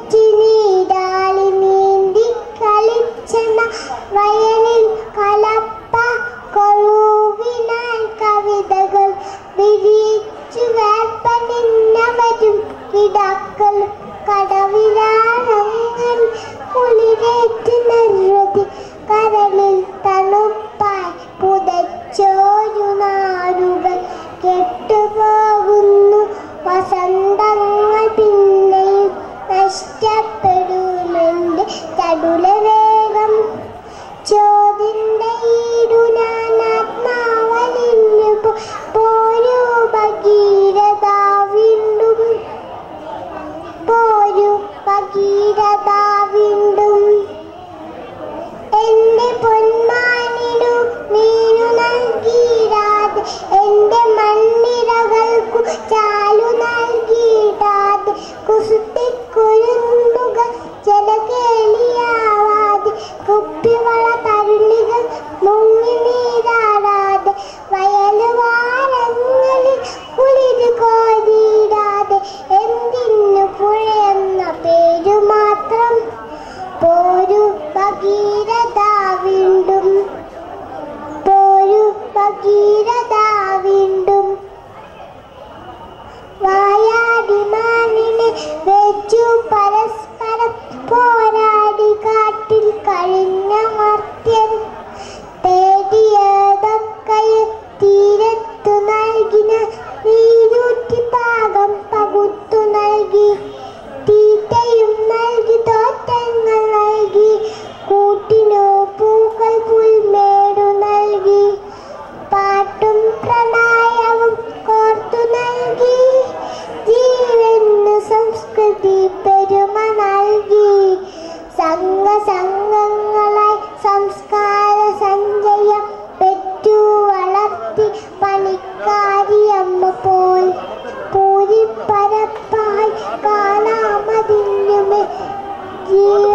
നീരാളി നീന്തി കളിച്ചെന്ന വയലിൽ കലപ്പ കൊഴുവിനാൽ കവിതകൾ വിരിച്ചു വേർപ്പനിന്നവരും കിടാക്കൾ കടവിലാണങ്ങൾ കുളിരേറ്റ് നിർവൃതി കരളിൽ തണുപ്പായി പുതച്ചോരു നാടുകൾ കെട്ടുപോകുന്നു വസന്തങ്ങൾ പിന്നെയും നഷ്ടപ്പെടൂമെന്റെ ചടുലവേഗം ചോദിന്റെ ഈടുനാൻ ആത്മാവലിഞ്ഞു പോരൂ ഭഗീരഥ വീണ്ടും പോരൂ ഭഗീരഥ വീണ്ടും എന്റെ പൊന്മാനിനു മീനു നൽകിയിടാതെ എന്റെ മണ്ണിരകൾക്കു ചാലു നൽകിയിടാതെ കുസുത്തിക്കുരുന്നുകൾ ജലകേളിയാവാതെ കുപ്പിവള തരുണികൾ മുങ്ങി നീരാടാതെ വയലുവാരങ്ങളിൽ കുളിര് കോരിയിടാതെ എന്തിനു പുഴയെന്ന പേരു മാത്രം പോരു ഭഗീരഥ വീണ്ടും പോരു ഭഗീരഥ വീണ്ടും വായാടി മാനിനെ വെച്ചു പരസ്പരം പോരാടി കാട്ടിൽ കഴിഞ്ഞ മർത്യൻ തേടിയതൊക്കെ തീരത്തു നൽകിന നീരൂറ്റി പാകം പകുത്തു നൽകി തീറ്റയും നൽകി തോറ്റങ്ങൾ നൽകി കൂട്ടിനു പൂക്കൾ പുൽമേടു നൽകി പാട്ടും പ്രണയവും കോർത്തു നൽകി ജീവന് സംസ്കൃതി പെരുമ നൽകി സംഘങ്ങളായി സംസ്കാര സഞ്ചയം പെറ്റു വളർത്തി പണിക്കാരിയമ്മ പോൽ പൂരിപ്പരപ്പായി കാണാമതിന്നുമേ